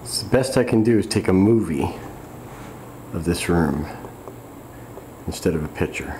So the best I can do is take a movie of this room instead of a picture.